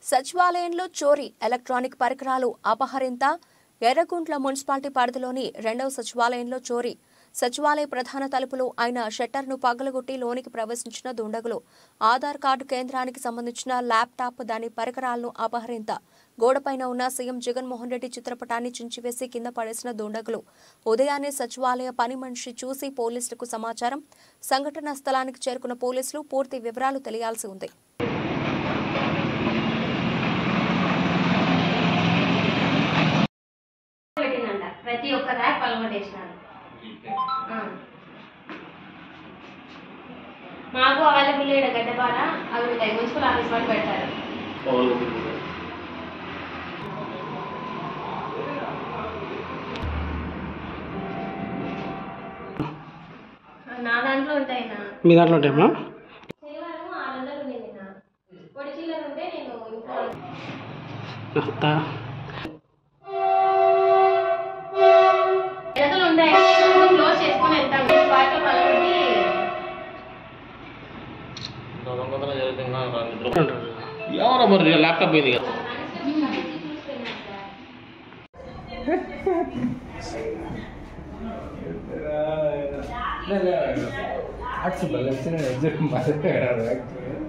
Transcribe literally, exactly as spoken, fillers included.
సచివాలయంలో చోరీ ఎలక్ట్రానిక్ పరికరాలు అపహరింత ఎర్రగుంట్ల మున్సిపాలిటీ పరిధిలోని రెండవ సచివాలయంలో చోరీ సచివాలయ ప్రధాన తలుపులు అయిన షట్టర్ను పగలగొట్టి లోనికి ప్రవేశించిన దుండగులు ఆధార్ కార్డు కేంద్రానికి సంబంధించిన ల్యాప్టాప్ దాని పరికరాలను అపహరింత గోడపైన ఉన్న సీఎం జగన్మోహన్ రెడ్డి చిత్రపటాన్ని చించివేసి కింద పడేసిన దుండగులు ఉదయాన్నే సచివాలయ పని మనిషి చూసి పోలీసులకు సమాచారం సంఘటనా స్థలానికి చేరుకున్న పోలీసులు పూర్తి వివరాలు తెలియాల్సి ఉంది. ప్రతి ఒక్క ర్యాక్ పలగొట్టేసినారు. మాకు అవైలబుల్ ఇక్కడ గడ్డపార అవి ఉంటాయి, మున్సిపల్ ఆఫీస్ వాళ్ళు పెడతారు. నా దాంట్లో ఉంటాయి. మీ దాంట్లో ఉంటాయమ్మా? శనివారం ఆరు వందలు ఉండింది. నా పొడి చీలలు ఉంటే నేను ఇంట్లో ఎదలు ఉంటాయి, క్లోజ్ చేసుకొని వెళ్తాం. వాటిలో పలగొట్టి ఎవరో మరి ల్యాప్టాప్ పోయింది కదా. Axel,